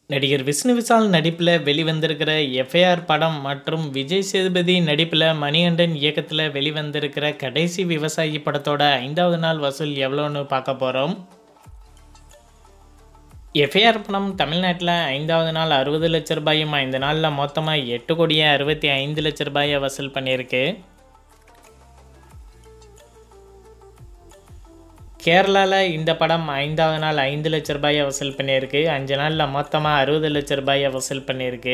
நடிகர் விஷ்ணு விஷால் நடிப்பில் வெளிவந்திருக்கிற FIR படம் மற்றும் விஜய் சேதுபதி நடிப்பில் மணிகண்டன் இயக்கத்தில் வெளிவந்திருக்கிற கடைசி விவசாயி படத்தோட 5வது நாள் வசூல் எவ்வளோன்னு பார்க்க போகிறோம். FIR படம் தமிழ்நாட்டில் 5வது நாள் 60 லட்ச ரூபாயும் 5 நாளில் மொத்தமாக 8,65 லட்ச ரூபாயை வசூல் பண்ணியிருக்கு. கேரளாவில் இந்த படம் 5வது நாள் 5 லட்ச ரூபாயை வசூல் பண்ணியிருக்கு. 5 நாளில் மொத்தமாக 60 லட்ச ரூபாயை வசூல் பண்ணியிருக்கு.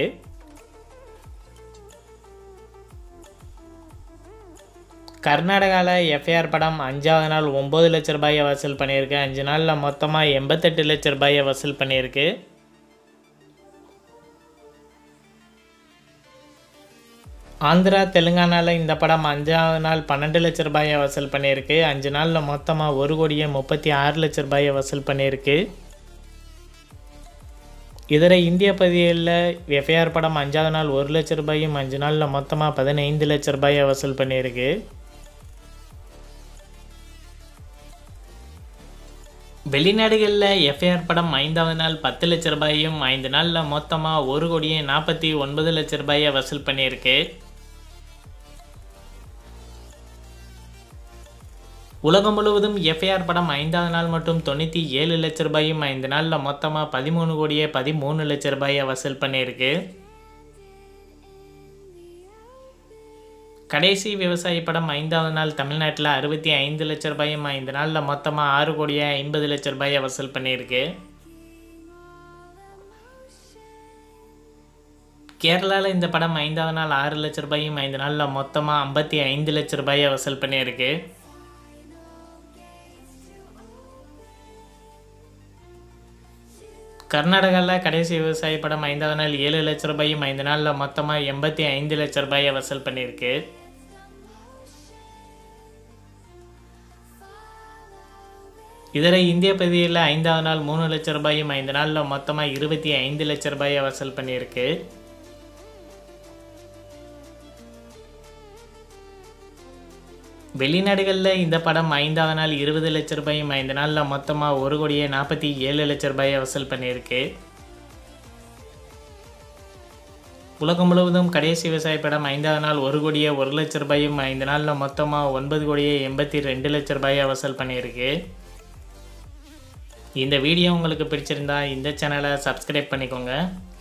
கர்நாடகாவில் FIR படம் 5வது நாள் 9 லட்ச ரூபாயை வசூல் பண்ணியிருக்கு. 5 நாளில் மொத்தமாக 88 லட்ச ரூபாயை வசூல் பண்ணியிருக்கு. ஆந்திரா தெலுங்கானாவில் இந்த படம் 5வது நாள் 12 லட்ச ரூபாயை வசூல் பண்ணியிருக்கு. 5 நாளில் மொத்தமாக 1,36 லட்ச ரூபாயை வசூல் பண்ணியிருக்கு. இதர இந்திய பகுதிகளில் FIR படம் 5வது நாள் 1 லட்ச ரூபாயும் 5 நாளில் மொத்தமாக 15 லட்ச ரூபாயை வசூல் பண்ணியிருக்கு. வெளிநாடுகளில் FIR படம் 5வது நாள் 10 லட்ச ரூபாயும் 5 நாளில் மொத்தமாக 1,49 லட்ச ரூபாயை வசூல் பண்ணியிருக்கு. உலகம் முழுவதும் FIR படம் 5வது நாள் மட்டும் 97 லட்ச ரூபாயும் 5 நாளில் மொத்தமாக 13,13 லட்ச ரூபாயை வசூல் பண்ணியிருக்கு. கடைசி விவசாயி படம் 5வது நாள் தமிழ்நாட்டில் 65 லட்ச ரூபாயும் 5 நாளில் மொத்தமாக 6,50 லட்ச ரூபாயை வசூல் பண்ணியிருக்கு. கேரளாவில் இந்த படம் 5வது நாள் 6 லட்ச ரூபாயும் 5 நாளில் மொத்தமாக 55 லட்ச ரூபாயை வசூல் பண்ணியிருக்கு. கர்நாடகாவில் கடைசி விவசாயி படம் 5வது நாள் 7 லட்ச ரூபாயும் 5 நாளில் மொத்தமாக 85 லட்ச ரூபாயை வசூல் பண்ணியிருக்கு. இதர இந்திய பகுதியில் 5வது நாள் 3 லட்ச ரூபாயும் 5 நாளில் மொத்தமாக 25 லட்ச ரூபாயை வசூல் பண்ணியிருக்கு. வெளிநாடுகளில் இந்த படம் 5வது நாள் 20 லட்ச ரூபாயும் 5 நாளில் மொத்தமாக 1,47 லட்ச ரூபாயை வசூல் பண்ணியிருக்கு. உலகம் முழுவதும் கடைசி விவசாய படம் 5வது நாள் 1,01 லட்ச ரூபாயும் 5 நாளில் மொத்தமாக 9,82 லட்ச ரூபாயை வசூல் பண்ணியிருக்கு. இந்த வீடியோ உங்களுக்கு பிடிச்சிருந்தா இந்த சேனலை சப்ஸ்கிரைப் பண்ணிக்கோங்க.